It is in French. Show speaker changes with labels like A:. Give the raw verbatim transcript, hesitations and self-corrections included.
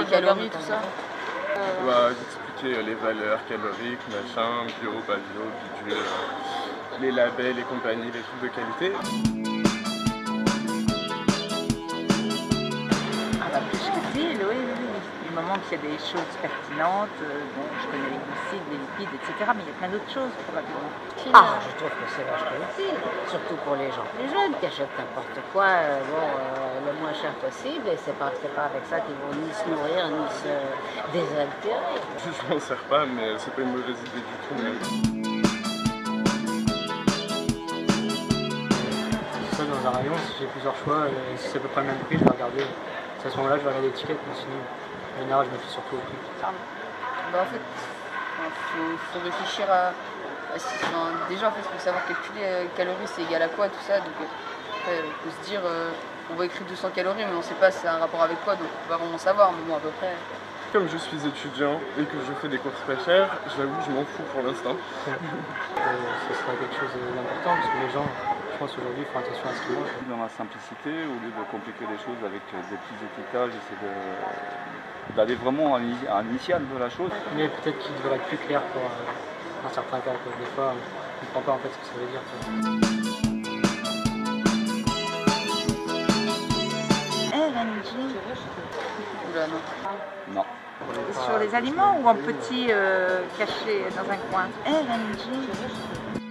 A: les calories, tout ça.
B: On va expliquer les valeurs caloriques, machin, bio, pas bio, bidule, les labels et compagnie, les trucs de qualité.
C: Ah bah, plus que utile, oui, oui, oui. Du moment qu'il y a des choses pertinentes, euh, bon, je connais les glucides, les lipides, et cetera, mais il y a plein d'autres choses probablement.
D: Ah, je trouve que c'est vachement utile, surtout pour les gens plus jeunes qui achètent n'importe quoi, euh, bon, euh, le moins cher possible, et c'est pas, c'est pas avec ça qu'ils vont ni se nourrir, ni se désaltérer.
B: Je m'en sers pas, mais c'est pas une mauvaise idée du tout. Même.
E: Ça, dans un rayon, si j'ai plusieurs choix, et si c'est à peu près le même prix, je vais regarder. C'est à ce moment-là que je vais regarder l'étiquette, mais sinon, en général, je me fie surtout au prix.
A: Bah, en fait, il faut, faut réfléchir à... à si, enfin, déjà, en fait, il faut savoir calculer euh, calories, c'est égal à quoi, tout ça. Donc, après, il faut se dire, euh, on va écrire deux cents calories, mais on ne sait pas c'est un rapport avec quoi, donc on va vraiment savoir, mais bon, à peu près.
B: Comme je suis étudiant et que je fais des courses pas chères, j'avoue, je m'en fous pour l'instant.
E: euh, ce sera quelque chose d'important, parce que les gens, je pense aujourd'hui, font attention à ce qu'ils mangent.
F: Dans la simplicité, au lieu de compliquer les choses avec des petits étiquetages, essayer de d'aller vraiment à l'initiale de la chose.
E: Mais peut-être qu'il devrait être plus clair pour euh, un certain cas, que des fois, on ne comprend pas en fait ce que ça veut dire.
C: R N G.
A: Oula, non.
F: Non.
C: Sur les aliments ou en petit euh, caché dans un coin? R N G.